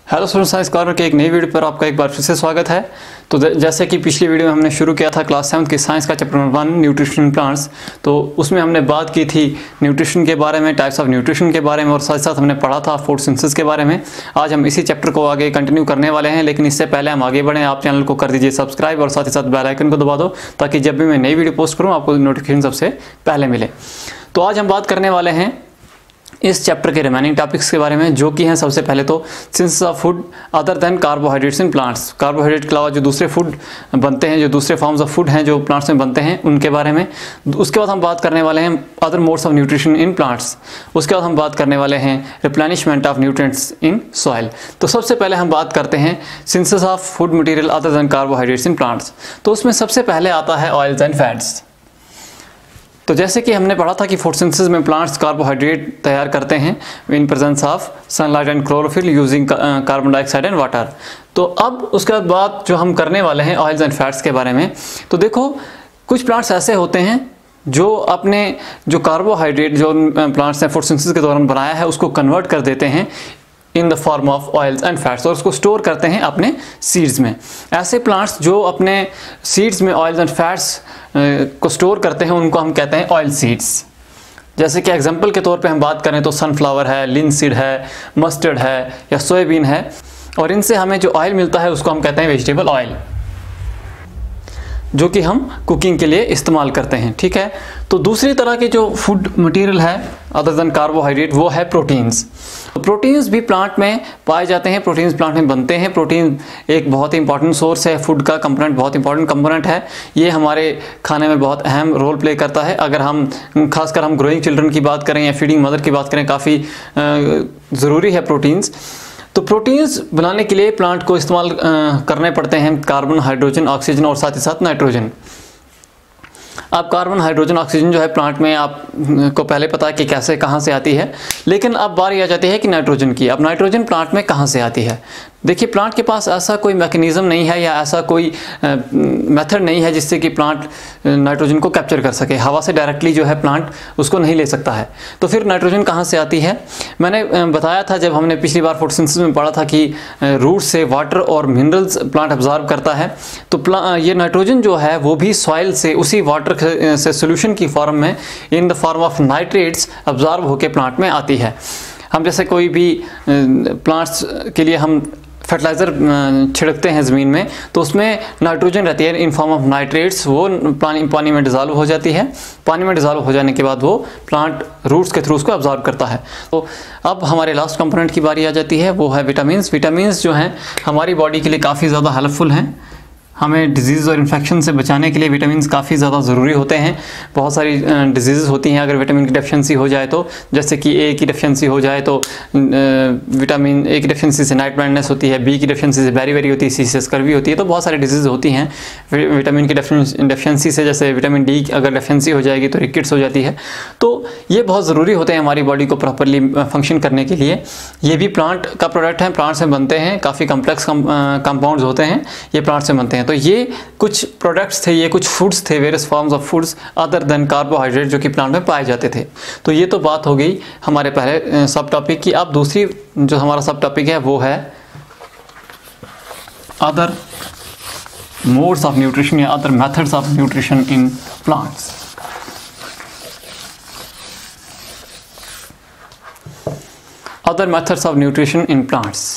Hello student, science corner के एक नई वीडियो पर आपका एक बार फिर से स्वागत है। तो जैसे कि पिछली वीडियो में हमने शुरू किया था क्लास 7 की साइंस का chapter number 1 nutrition in plants. तो उसमें हमने बात की थी न्यूट्रिशन के बारे में, टाइप्स ऑफ न्यूट्रिशन के बारे में, और साथ साथ हमने पढ़ा था फोटोसिंथेसिस के बारे में। आज हम इसी चैप्टर को आगे कंटिन्यू करने वाले हैं, लेकिन इससे पहले हम आगे बढ़ें, आप चैनल को कर दीजिए सब्सक्राइब और साथ ही साथ बेल आइकन को दबा दो ताकि जब भी मैं नई वीडियो पोस्ट करूँ आपको नोटिफिकेशन सबसे पहले मिले। तो आज हम बात करने वाले हैं इस चैप्टर के रिमेनिंग टॉपिक्स के बारे में, जो कि हैं सबसे पहले तो synthesis of food other than carbohydrates in plants. Carbohydrate के अलावा जो दूसरे फूड बनते हैं, जो दूसरे फॉर्म्स ऑफ फूड हैं जो प्लांट्स में बनते हैं, उनके बारे में। उसके बाद हम बात करने वाले हैं other modes of nutrition in plants. उसके बाद हम बात करने वाले हैं replenishment of nutrients in soil. तो सबसे पहले हम बात करते हैं synthesis of food material other than carbohydrates in plants. तो उसमें सबसे पहले आता है ऑयल्स एंड फैट्स। तो जैसे कि हमने पढ़ा था कि फोटोसिंथेसिस में प्लांट्स कार्बोहाइड्रेट तैयार करते हैं in presence of sunlight and chlorophyll using carbon dioxide and water. तो अब उसके बाद बात जो हम करने वाले हैं ऑयल्स एंड फैट्स के बारे में। तो देखो, कुछ प्लांट्स ऐसे होते हैं जो अपने जो कार्बोहाइड्रेट जो प्लांट्स ने फोटोसिंथेसिस के दौरान बनाया है उसको कन्वर्ट कर देते हैं in the form of oils and fats, और उसको स्टोर करते हैं अपने सीड्स में। ऐसे प्लांट्स जो अपने सीड्स में ऑयल्स एंड फैट्स को स्टोर करते हैं उनको हम कहते हैं ऑयल सीड्स। जैसे कि एग्जांपल के तौर पे हम बात करें तो सनफ्लावर है, लिनसीड है, मस्टर्ड है या सोयाबीन है, और इनसे हमें जो ऑयल मिलता है उसको हम कहते हैं वेजिटेबल ऑयल, जो कि हम कुकिंग के लिए इस्तेमाल करते हैं। ठीक है। तो दूसरी तरह के जो फूड मटेरियल है अदर देन कार्बोहाइड्रेट वो है प्रोटीन्स। तो प्रोटीन्स भी प्लांट में पाए जाते हैं, प्रोटीन्स प्लांट में बनते हैं। प्रोटीन एक बहुत ही इंपॉर्टेंट सोर्स है, फूड का कंपोनेंट बहुत इंपॉर्टेंट कंपोनेंट है। ये हमारे खाने में बहुत अहम रोल प्ले करता है। अगर हम खासकर हम ग्रोइंग चिल्ड्रन की बात करें या फीडिंग मदर की बात करें, काफ़ी ज़रूरी है प्रोटीन्स। तो प्रोटीन्स बनाने के लिए प्लांट को इस्तेमाल करने पड़ते हैं कार्बन, हाइड्रोजन, ऑक्सीजन और साथ ही साथ नाइट्रोजन। अब कार्बन, हाइड्रोजन, ऑक्सीजन जो है प्लांट में आपको पहले पता है कि कैसे कहाँ से आती है, लेकिन अब बारी आ जाती है कि नाइट्रोजन की। अब नाइट्रोजन प्लांट में कहाँ से आती है? देखिए, प्लांट के पास ऐसा कोई मैकेनिज्म नहीं है या ऐसा कोई मेथड नहीं है जिससे कि प्लांट नाइट्रोजन को कैप्चर कर सके। हवा से डायरेक्टली जो है प्लांट उसको नहीं ले सकता है। तो फिर नाइट्रोजन कहाँ से आती है? मैंने बताया था जब हमने पिछली बार फोटोसिंथेसिस में पढ़ा था कि रूट से वाटर और मिनरल्स प्लांट अब्जॉर्ब करता है। तो ये नाइट्रोजन जो है वो भी सॉइल से उसी वाटर से सोल्यूशन की फॉर्म में in the form of nitrates absorb होकर प्लांट में आती है। हम जैसे कोई भी प्लांट्स के लिए हम फर्टिलाइज़र छिड़कते हैं ज़मीन में, तो उसमें नाइट्रोजन रहती है इन फॉर्म ऑफ नाइट्रेट्स। वो पानी में डिज़ोल्व हो जाती है। पानी में डिज़ोल्व हो जाने के बाद वो प्लांट रूट्स के थ्रू उसको अब्जॉर्ब करता है। तो अब हमारे लास्ट कंपोनेंट की बारी आ जाती है, वो है विटामिन्स। विटामिन्स जो हैं हमारी बॉडी के लिए काफ़ी ज़्यादा हेल्पफुल हैं। हमें डिजीज़ और इन्फेक्शन से बचाने के लिए विटामिन्स काफ़ी ज़्यादा ज़रूरी होते हैं। बहुत सारी डिजीज़ होती हैं अगर विटामिन की डेफिशिएंसी हो जाए तो, जैसे कि ए की डेफिशिएंसी हो जाए तो विटामिन ए की डेफिशिएंसी से नाइट ब्लाइंडनेस होती है, बी की डेफिशिएंसी से बेरी होती है, सी से स्कर्वी होती है। तो बहुत सारी डिजीज़ होती हैं विटामिन की डेफिशिएंसी से। जैसे विटामिन डी अगर डेफिशिएंसी हो जाएगी तो रिकेट्स हो जाती है। तो ये बहुत ज़रूरी होते हैं हमारी बॉडी को प्रॉपरली फंक्शन करने के लिए। ये भी प्लांट का प्रोडक्ट है, प्लांट से बनते हैं। काफ़ी कम्प्लेक्स कंपाउंड्स होते हैं, ये प्लांट से बनते हैं। तो ये कुछ प्रोडक्ट्स थे, ये कुछ फूड्स थे, various forms of foods other than carbohydrate जो कि प्लांट में पाए जाते थे। तो ये तो बात हो गई हमारे पहले सब टॉपिक की। अब दूसरी जो हमारा सब टॉपिक है वो है अदर मोड्स ऑफ न्यूट्रिशन या other methods of nutrition in plants. Other methods of nutrition in plants.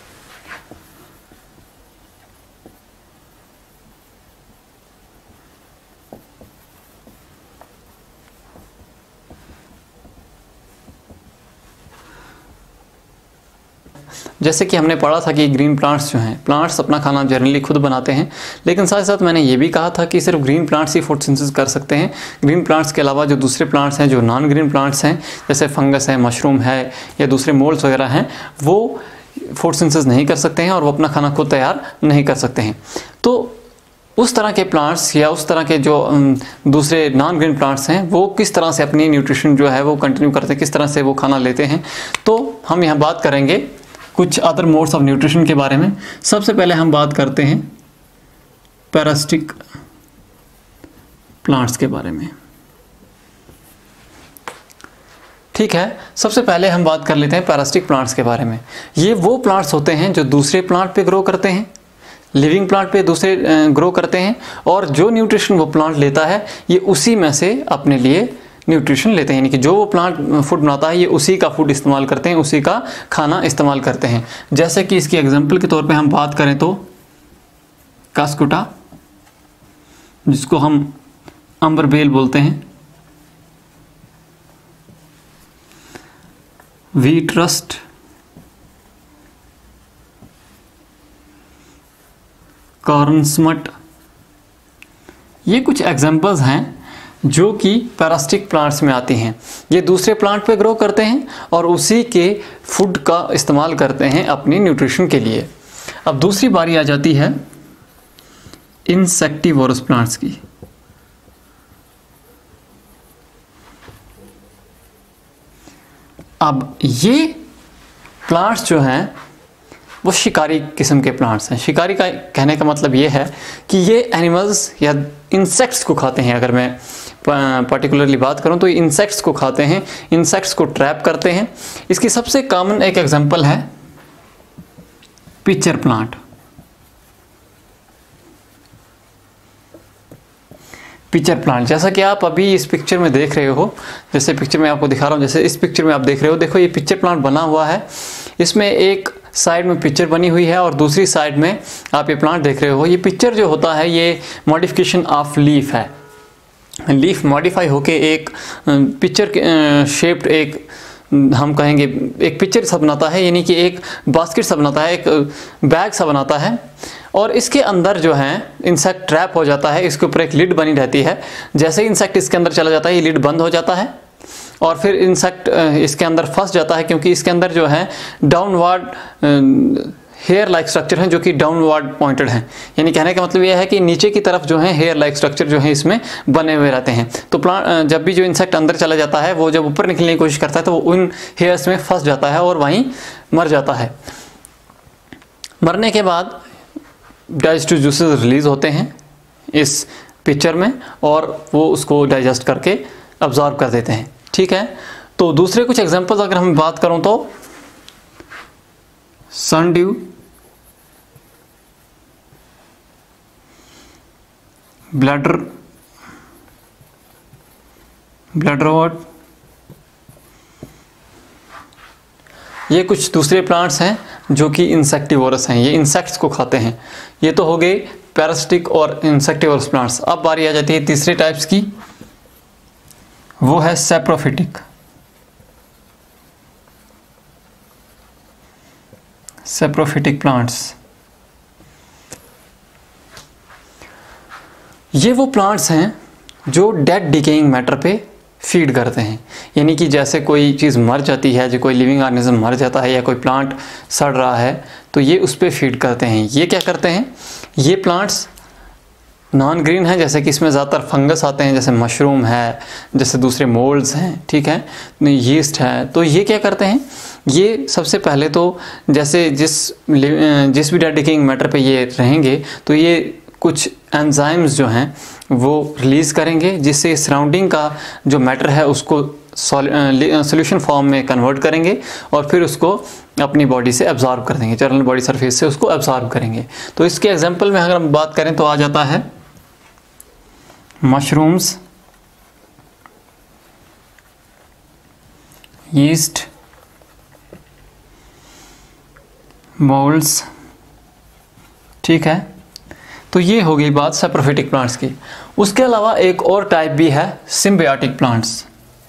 जैसे कि हमने पढ़ा था कि ग्रीन प्लांट्स जो हैं, प्लांट्स अपना खाना जनरली खुद बनाते हैं, लेकिन साथ साथ मैंने ये भी कहा था कि सिर्फ ग्रीन प्लांट्स ही फोटोसिंथेसिस कर सकते हैं। ग्रीन प्लांट्स के अलावा जो दूसरे प्लांट्स हैं, जो नॉन ग्रीन प्लांट्स हैं, जैसे फंगस है, मशरूम है या दूसरे मोल्ड्स वगैरह हैं, वो फोटोसिंथेसिस नहीं कर सकते हैं और वो अपना खाना खुद तैयार नहीं कर सकते हैं। तो उस तरह के प्लांट्स या उस तरह के जो दूसरे नॉन ग्रीन प्लांट्स हैं वो किस तरह से अपनी न्यूट्रिशन जो है वो कंटिन्यू करते हैं, किस तरह से वो खाना लेते हैं। तो हम यहाँ बात करेंगे कुछ अदर मोड्स ऑफ न्यूट्रिशन के बारे में। सबसे पहले हम बात करते हैं पैरासिटिक प्लांट्स के बारे में। ठीक है, सबसे पहले हम बात कर लेते हैं पैरासिटिक प्लांट्स के बारे में। ये वो प्लांट्स होते हैं जो दूसरे प्लांट पे ग्रो करते हैं, लिविंग प्लांट पे दूसरे ग्रो करते हैं, और जो न्यूट्रिशन वो प्लांट लेता है ये उसी में से अपने लिए न्यूट्रिशन लेते हैं। यानी कि जो वो प्लांट फूड बनाता है ये उसी का फूड इस्तेमाल करते हैं, उसी का खाना इस्तेमाल करते हैं। जैसे कि इसकी एग्जांपल के तौर पे हम बात करें तो कास्कुटा, जिसको हम अंबरबेल बोलते हैं, व्हीट रस्ट, कॉर्नस्मट, ये कुछ एग्जांपल्स हैं जो कि पैरासिटिक प्लांट्स में आती हैं। ये दूसरे प्लांट पे ग्रो करते हैं और उसी के फूड का इस्तेमाल करते हैं अपनी न्यूट्रिशन के लिए। अब दूसरी बारी आ जाती है इंसेक्टिवोरस प्लांट्स की। अब ये प्लांट्स जो हैं वो शिकारी किस्म के प्लांट्स हैं। शिकारी का कहने का मतलब ये है कि ये एनिमल्स या इंसेक्ट्स को खाते हैं। अगर मैं पर्टिकुलरली बात करूं तो ये इंसेक्ट्स को खाते हैं, इंसेक्ट्स को ट्रैप करते हैं। इसकी सबसे कॉमन एक एग्जांपल है पिचर प्लांट। पिक्चर प्लांट, जैसा कि आप अभी इस पिक्चर में देख रहे हो, जैसे पिक्चर में आपको दिखा रहा हूँ, जैसे इस पिक्चर में आप देख रहे हो, देखो ये पिक्चर प्लांट बना हुआ है। इसमें एक साइड में पिक्चर बनी हुई है और दूसरी साइड में आप ये प्लांट देख रहे हो। ये पिक्चर जो होता है ये मॉडिफिकेशन ऑफ लीफ है। लीफ मॉडिफाई होके एक पिक्चर शेप्ड एक हम कहेंगे एक पिक्चर सा बनाता है, यानी कि एक बास्केट सा बनाता है, एक बैग सा बनाता है, और इसके अंदर जो है इंसेक्ट ट्रैप हो जाता है। इसके ऊपर एक लिड बनी रहती है। जैसे ही इंसेक्ट इसके अंदर चला जाता है ये लिड बंद हो जाता है और फिर इंसेक्ट इसके अंदर फंस जाता है, क्योंकि इसके अंदर जो है डाउनवर्ड हेयर लाइक स्ट्रक्चर हैं जो कि डाउनवर्ड पॉइंटेड हैं। यानी कहने का मतलब यह है कि नीचे की तरफ जो है हेयर लाइक स्ट्रक्चर जो है इसमें बने हुए रहते हैं। तो प्लांट जब भी जो इंसेक्ट अंदर चला जाता है वो जब ऊपर निकलने की कोशिश करता है तो वो उन हेयर्स में फंस जाता है और वहीं मर जाता है। मरने के बाद डाइजेस्टिव जूसेस रिलीज होते हैं इस पिक्चर में और वो उसको डाइजेस्ट करके अब्जॉर्ब कर देते हैं। ठीक है, तो दूसरे कुछ एग्जांपल्स अगर हम बात करूं तो सनड्यू, ब्लैडरवॉट, ये कुछ दूसरे प्लांट्स हैं जो कि इंसेक्टिवोरस हैं, ये इंसेक्ट्स को खाते हैं। ये तो हो गए पैरासिटिक और इंसेक्टिवोरस प्लांट्स। अब बारी आ जाती है तीसरे टाइप्स की, वो है सैप्रोफिटिक। सैप्रोफिटिक प्लांट्स, ये वो प्लांट्स हैं जो डेड डिकेइंग मैटर पे फीड करते हैं। यानी कि जैसे कोई चीज़ मर जाती है, जो कोई लिविंग ऑर्गेनिज्म मर जाता है या कोई प्लांट सड़ रहा है तो ये उस पर फीड करते हैं। ये क्या करते हैं, ये प्लांट्स नॉन ग्रीन है, जैसे कि इसमें ज़्यादातर फंगस आते हैं, जैसे मशरूम है, जैसे दूसरे मोल्ड्स हैं, ठीक है, यीस्ट है। तो ये क्या करते हैं, ये सबसे पहले तो जैसे जिस भी डेड डिकेइंग मैटर पे ये रहेंगे तो ये कुछ एंजाइम्स जो हैं वो रिलीज़ करेंगे, जिससे सराउंडिंग का जो मैटर है उसको सॉल्यूशन फॉर्म में कन्वर्ट करेंगे और फिर उसको अपनी बॉडी से एब्जॉर्ब कर देंगे, जर्नल बॉडी सरफेस से उसको एब्जॉर्ब करेंगे। तो इसके एग्जांपल में अगर हम बात करें तो आ जाता है मशरूम्स, यीस्ट, मोल्ड्स। ठीक है, तो ये हो गई बात सैप्रोफिटिक प्लांट्स की। उसके अलावा एक और टाइप भी है सिम्बियोटिक प्लांट्स।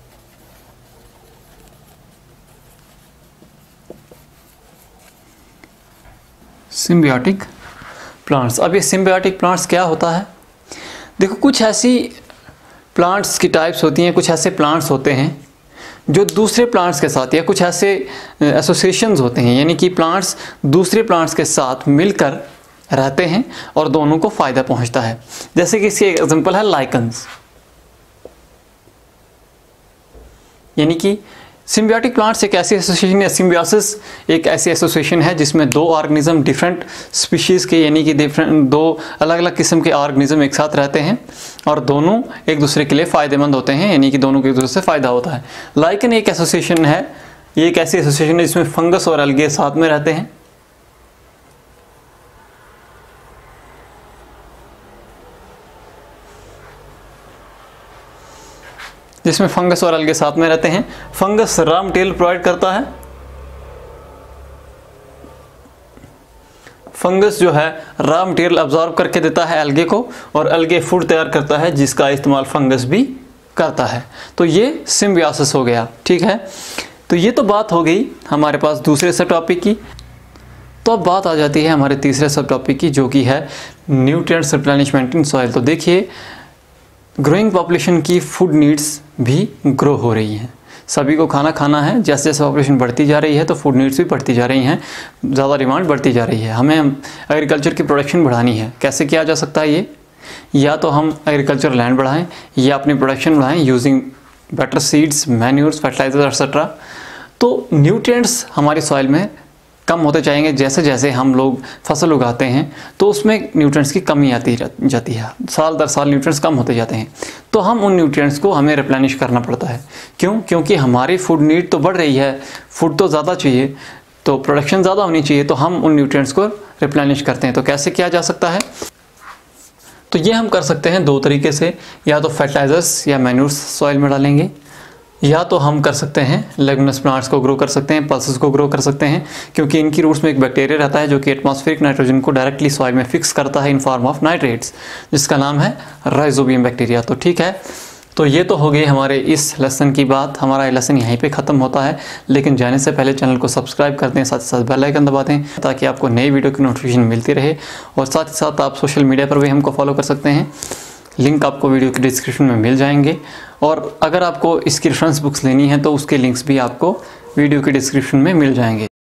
सिम्बियोटिक प्लांट्स, अब ये सिम्बियोटिक प्लांट्स क्या होता है, देखो कुछ ऐसी प्लांट्स की टाइप्स होती हैं, कुछ ऐसे प्लांट्स होते हैं जो दूसरे प्लांट्स के साथ, या कुछ ऐसे एसोसिएशंस होते हैं, यानी कि प्लांट्स दूसरे प्लांट्स के साथ मिलकर रहते हैं और दोनों को फ़ायदा पहुंचता है। जैसे कि इसकी एग्जांपल है लाइकन्स, यानी कि सिम्बियोटिक प्लांट्स एक ऐसी एसोसिएशन है, सिम्बियोसिस एक ऐसी एसोसिएशन है जिसमें दो ऑर्गेनिज्म डिफरेंट स्पीशीज़ के यानी कि डिफरेंट दो अलग अलग किस्म के ऑर्गेनिज्म एक साथ रहते हैं और दोनों एक दूसरे के लिए फ़ायदेमंद होते हैं, यानी कि दोनों को एक दूसरे से फ़ायदा होता है। लाइकन एक एसोसिएशन है, ये एक ऐसी एसोसिएशन है जिसमें फंगस और अलगे साथ में रहते हैं। जिसमें फंगस और अलगे साथ में रहते हैं। फंगस रॉ मटेरियल प्रोवाइड करता है। फंगस जो है रॉ मटेरियल अब्जॉर्ब करके देता है अलगे को, और अलगे फूड तैयार करता है जिसका इस्तेमाल फंगस भी करता है। तो ये सिम्बियोसिस हो गया, ठीक है। तो ये तो बात हो गई हमारे पास दूसरे सब टॉपिक की। तो अब बात आ जाती है हमारे तीसरे सब टॉपिक की, जो कि है न्यूट्रिएंट्स रिप्लेनिशमेंट इन सॉइल। तो देखिए, ग्रोइंग पॉपुलेशन की फूड नीड्स भी ग्रो हो रही हैं, सभी को खाना खाना है। जैसे जैसे पॉपुलेशन बढ़ती जा रही है तो फूड नीड्स भी बढ़ती जा रही हैं, ज़्यादा डिमांड बढ़ती जा रही है। हमें एग्रीकल्चर की प्रोडक्शन बढ़ानी है। कैसे किया जा सकता है ये? या तो हम एग्रीकल्चर लैंड बढ़ाएं या अपनी प्रोडक्शन बढ़ाएं using better seeds, manures, fertilizer etcetera. तो न्यूट्रिएंट्स हमारी सॉइल में कम होते जाएंगे जैसे जैसे हम लोग फसल उगाते हैं, तो उसमें न्यूट्रिएंट्स की कमी आती जाती है। साल दर साल न्यूट्रिएंट्स कम होते जाते हैं। तो हम उन न्यूट्रिएंट्स को हमें रिप्लेनिश करना पड़ता है। क्यों? क्योंकि हमारी फूड नीड तो बढ़ रही है, फूड तो ज़्यादा चाहिए, तो प्रोडक्शन ज़्यादा होनी चाहिए, तो हम उन न्यूट्रिएंट्स को रिप्लेनिश करते हैं। तो कैसे किया जा सकता है? तो ये हम कर सकते हैं दो तरीके से, या तो फर्टिलाइजर्स या मैन्यूर्स सॉइल में डालेंगे, या तो हम कर सकते हैं लेगुमिनस प्लांट्स को ग्रो कर सकते हैं, पल्सेस को ग्रो कर सकते हैं, क्योंकि इनकी रूट्स में एक बैक्टीरिया रहता है जो कि एटमॉस्फेरिक नाइट्रोजन को डायरेक्टली सॉइल में फिक्स करता है इन फॉर्म ऑफ नाइट्रेट्स, जिसका नाम है राइजोबियम बैक्टीरिया। तो ठीक है, तो ये तो हो गई हमारे इस लेसन की बात। हमारा ये लेसन यहीं पे ख़त्म होता है, लेकिन जाने से पहले चैनल को सब्सक्राइब कर दें, साथ ही साथ बेल आइकन दबा दें ताकि आपको नई वीडियो की नोटिफिकेशन मिलती रहे। और साथ ही साथ आप सोशल मीडिया पर भी हमको फॉलो कर सकते हैं, लिंक आपको वीडियो की डिस्क्रिप्शन में मिल जाएंगे। और अगर आपको इसकी रेफरेंस बुक्स लेनी है तो उसके लिंक्स भी आपको वीडियो की डिस्क्रिप्शन में मिल जाएंगे।